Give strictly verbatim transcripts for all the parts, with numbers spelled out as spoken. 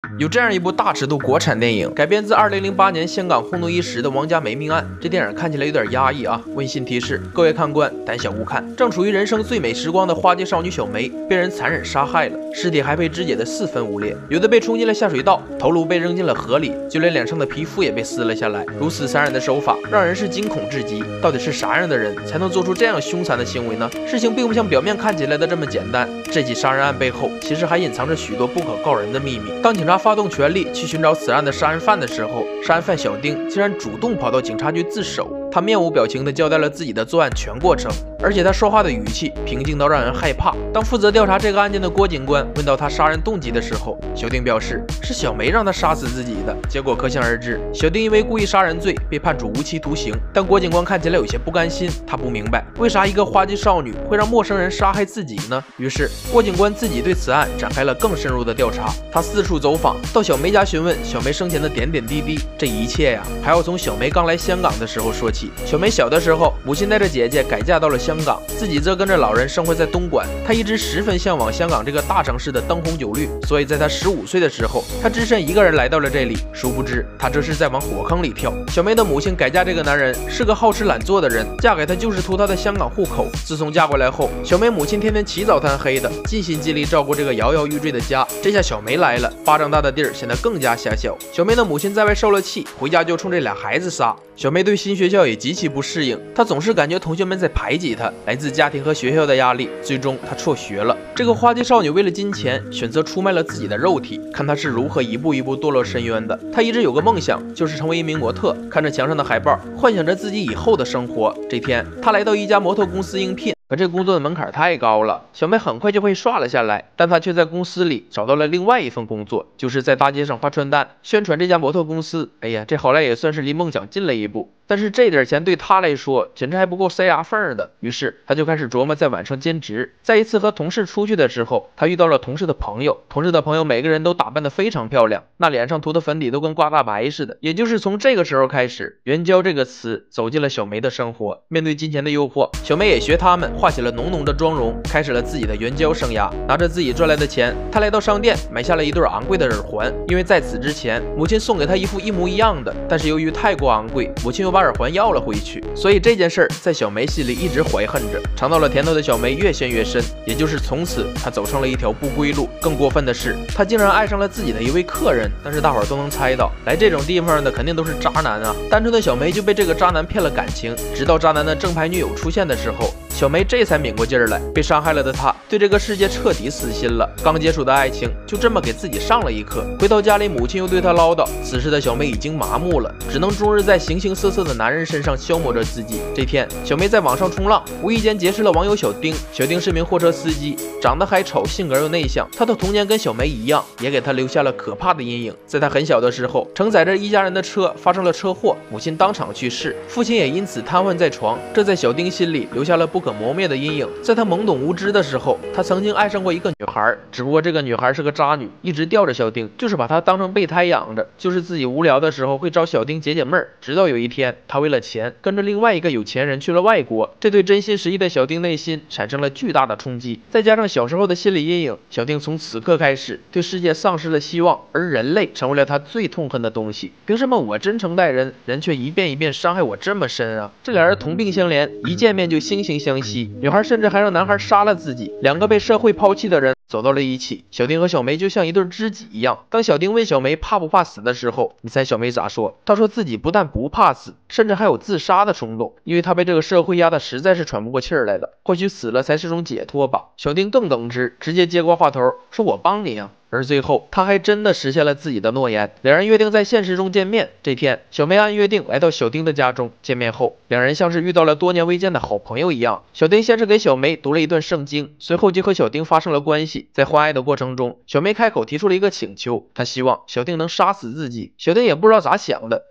有这样一部大尺度国产电影，改编自二零零八年香港轰动一时的王家梅命案。这电影看起来有点压抑啊，温馨提示各位看官胆小勿看。正处于人生最美时光的花季少女小梅被人残忍杀害了，尸体还被肢解得四分五裂，有的被冲进了下水道，头颅被扔进了河里，就连脸上的皮肤也被撕了下来。如此残忍的手法让人是惊恐至极。到底是啥样的人才能做出这样凶残的行为呢？事情并不像表面看起来的这么简单，这起杀人案背后其实还隐藏着许多不可告人的秘密。当警察发动全力去寻找此案的杀人犯的时候，杀人犯小丁竟然主动跑到警察局自首。他面无表情地交代了自己的作案全过程，而且他说话的语气平静到让人害怕。当负责调查这个案件的郭警官问到他杀人动机的时候，小丁表示是小梅让他杀死自己的。结果可想而知，小丁因为故意杀人罪被判处无期徒刑。但郭警官看起来有些不甘心，他不明白为啥一个花季少女会让陌生人杀害自己呢？于是郭警官自己对此案展开了更深入的调查。他四处走访，到小梅家询问小梅生前的点点滴滴。这一切呀，还要从小梅刚来香港的时候说起。小梅小的时候，母亲带着姐姐改嫁到了香港，自己则跟着老人生活在东莞。她一直十分向往香港这个大城市的灯红酒绿，所以在她十五岁的时候，她只身一个人来到了这里。殊不知，她这是在往火坑里跳。小梅的母亲改嫁这个男人是个好吃懒做的人，嫁给他就是图他的香港户口。自从嫁过来后，小梅母亲天天起早贪黑的，尽心尽力照顾这个摇摇欲坠的家。这下小梅来了，巴掌大的地儿显得更加狭小。小梅的母亲在外受了气，回家就冲这俩孩子撒。小梅对新学校也极其不适应，她总是感觉同学们在排挤她，来自家庭和学校的压力，最终她辍学了。这个花季少女为了金钱，选择出卖了自己的肉体，看她是如何一步一步堕落深渊的。她一直有个梦想，就是成为一名模特。看着墙上的海报，幻想着自己以后的生活。这天，她来到一家模特公司应聘。可这工作的门槛太高了，小梅很快就被刷了下来。但她却在公司里找到了另外一份工作，就是在大街上发传单，宣传这家模特公司。哎呀，这好赖也算是离梦想近了一步。但是这点钱对她来说，简直还不够塞牙缝的。于是她就开始琢磨在晚上兼职。在一次和同事出去的时候，她遇到了同事的朋友。同事的朋友每个人都打扮得非常漂亮，那脸上涂的粉底都跟刮大白似的。也就是从这个时候开始，援交这个词走进了小梅的生活。面对金钱的诱惑，小梅也学他们画起了浓浓的妆容，开始了自己的援交生涯。拿着自己赚来的钱，她来到商店买下了一对昂贵的耳环，因为在此之前母亲送给她一副一模一样的，但是由于太过昂贵，母亲又把耳环要了回去。所以这件事儿在小梅心里一直怀恨着。尝到了甜头的小梅越陷越深，也就是从此她走上了一条不归路。更过分的是，她竟然爱上了自己的一位客人。但是大伙儿都能猜到，来这种地方的肯定都是渣男啊。单纯的小梅就被这个渣男骗了感情，直到渣男的正牌女友出现的时候，小梅这才抿过劲儿来。被伤害了的她对这个世界彻底死心了，刚接触的爱情就这么给自己上了一课。回到家里，母亲又对她唠叨，此时的小梅已经麻木了，只能终日在形形色色的男人身上消磨着自己。这天，小梅在网上冲浪，无意间结识了网友小丁。小丁是名货车司机，长得还丑，性格又内向。他的童年跟小梅一样，也给他留下了可怕的阴影。在他很小的时候，承载着一家人的车发生了车祸，母亲当场去世，父亲也因此瘫痪在床。这在小丁心里留下了不可磨灭的阴影。在他懵懂无知的时候，他曾经爱上过一个女孩，只不过这个女孩是个渣女，一直吊着小丁，就是把他当成备胎养着，就是自己无聊的时候会找小丁解解闷儿。直到有一天，他为了钱跟着另外一个有钱人去了外国，这对真心实意的小丁内心产生了巨大的冲击。再加上小时候的心理阴影，小丁从此刻开始对世界丧失了希望，而人类成为了他最痛恨的东西。凭什么我真诚待人，人却一遍一遍伤害我这么深啊？这俩人同病相怜，一见面就惺惺相惜，女孩甚至还让男孩杀了自己。两个被社会抛弃的人走到了一起，小丁和小梅就像一对知己一样。当小丁问小梅怕不怕死的时候，你猜小梅咋说？她说自己不但不怕死，甚至还有自杀的冲动，因为她被这个社会压得实在是喘不过气儿来了，或许死了才是种解脱吧。小丁更耿直，直接接过话头，说我帮你啊。而最后，他还真的实现了自己的诺言，两人约定在现实中见面。这天，小梅按约定来到小丁的家中。见面后，两人像是遇到了多年未见的好朋友一样。小丁先是给小梅读了一段圣经，随后就和小丁发生了关系。在欢爱的过程中，小梅开口提出了一个请求，她希望小丁能杀死自己。小丁也不知道咋想的，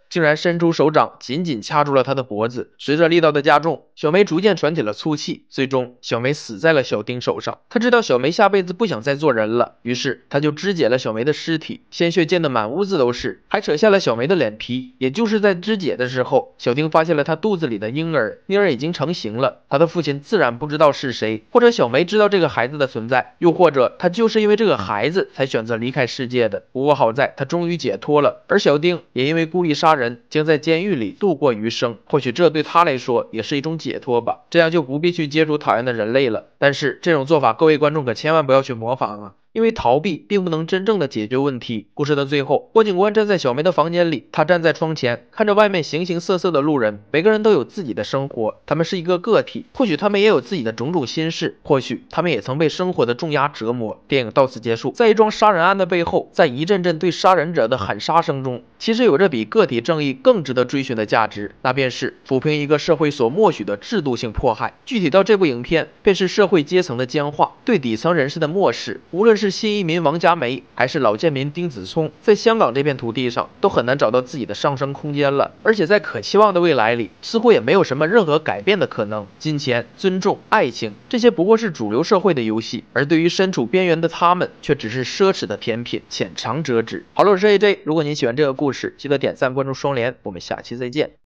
竟然伸出手掌紧紧掐住了他的脖子。随着力道的加重，小梅逐渐喘起了粗气，最终小梅死在了小丁手上。他知道小梅下辈子不想再做人了，于是他就肢解了小梅的尸体，鲜血溅得满屋子都是，还扯下了小梅的脸皮。也就是在肢解的时候，小丁发现了他肚子里的婴儿，婴儿已经成型了。他的父亲自然不知道是谁，或者小梅知道这个孩子的存在，又或者他就是因为这个孩子才选择离开世界的。不过好在他终于解脱了，而小丁也因为故意杀人，将在监狱里度过余生。或许这对他来说也是一种解脱吧，这样就不必去接触讨厌的人类了。但是这种做法，各位观众可千万不要去模仿啊！因为逃避并不能真正的解决问题。故事的最后，郭警官站在小梅的房间里，他站在窗前，看着外面形形色色的路人，每个人都有自己的生活，他们是一个个体，或许他们也有自己的种种心事，或许他们也曾被生活的重压折磨。电影到此结束，在一桩杀人案的背后，在一阵阵对杀人者的喊杀声中，其实有着比个体正义更值得追寻的价值，那便是抚平一个社会所默许的制度性迫害。具体到这部影片，便是社会阶层的僵化，对底层人士的漠视。无论是新移民王佳梅，还是老贱民丁子聪，在香港这片土地上都很难找到自己的上升空间了。而且在可期望的未来里，似乎也没有什么任何改变的可能。金钱、尊重、爱情，这些不过是主流社会的游戏，而对于身处边缘的他们，却只是奢侈的甜品，浅尝辄止。好了，我是 A J， 如果您喜欢这个故事，记得点赞、关注双连，我们下期再见。